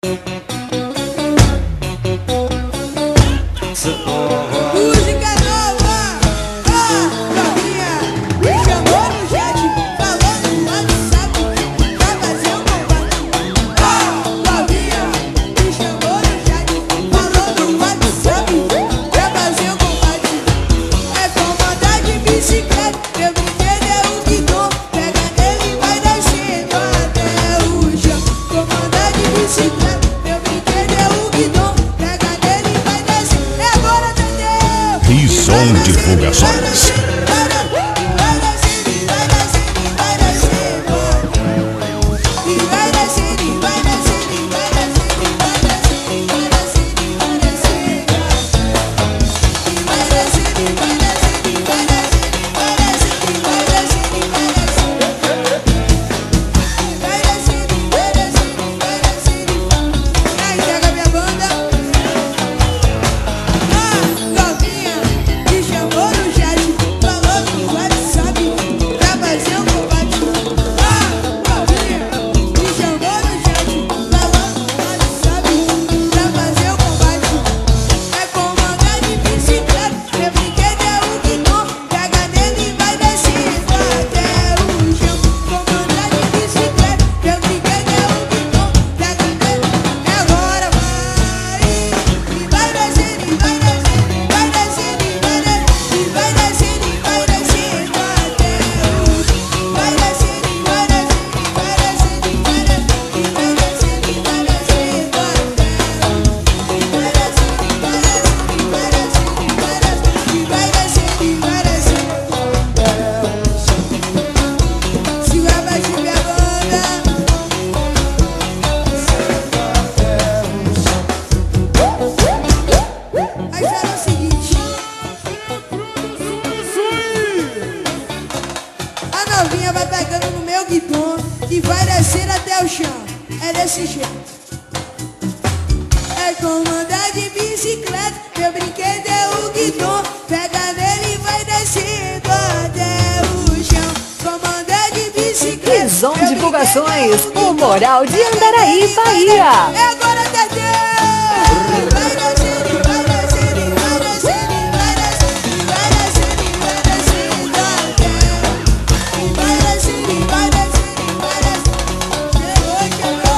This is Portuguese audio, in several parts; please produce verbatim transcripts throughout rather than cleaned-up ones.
Música nova, ah, novinha, me chamou no chat, falou no WhatsApp, vai fazer um combate. Ah, novinha, me chamou no chat, falou no WhatsApp, vai fazer um combate. É comandar de bicicleta, meu brinquedo é o guidão, pega nele e vai descendo até o chão. Comandar de bicicleta, meu brinquedo é o guidão, pega nele e vai descendo. É agora, Rison Divulgações. Vai pegando no meu guidão e vai descer até o chão. É desse jeito. É comandar de bicicleta, meu brinquedo é o guidão, pega nele e vai descendo até o chão. Comandar de bicicleta, Rison Divulgações, o Moral de Andaraí, Bahia. É agora, Tadeu! Vai descendo, vai descendo, vai descendo, vai descendo, vai descendo, vai descendo até. Vai descendo, vai descendo, vai descendo. Chegou, chegou.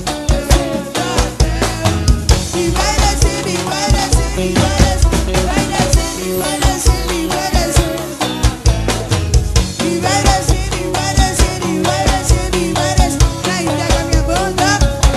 E vai descendo, vai descendo, vai descendo, vai descendo, vai descendo, vai descendo. E vai descendo, vai descendo, vai descendo, vai descendo. Aí pega a minha banda.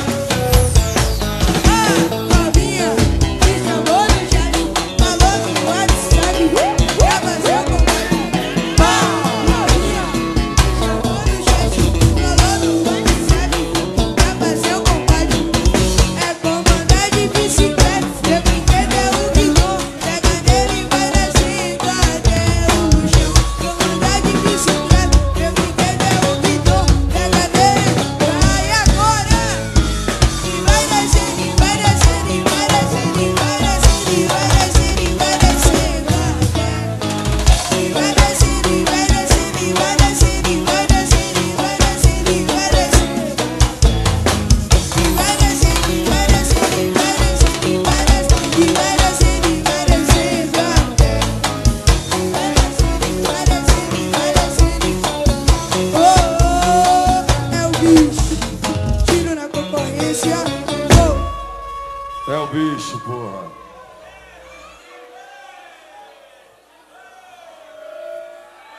Ah, novinha, me chamou no chat, falou no WhatsApp, quer fazer o combate. Ah, novinha, me chamou no chat, falou no WhatsApp, quer fazer o combate. É comandar de bicicleta, meu brinquedo é o guidão, pega nele e vai descendo até o chão. Comandar de bicicleta, meu brinquedo é o guidão, pega nele, vai agora. E vai descendo, vai descendo, vai descendo, vai descendo, vai descendo, vai descendo até. E vai descendo, vai descendo, vai descendo, vai descendo, vai descendo, vai descendo. E vai descendo, vai descendo, vai descendo, vai descendo, e vai descendo, vai descendo até. Vai descendo, vai descendo, vai descendo. Oh, oh, é o bicho, tiro na concorrência. Oh. É o bicho, porra.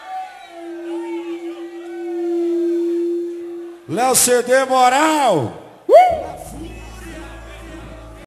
Léo C D Moral.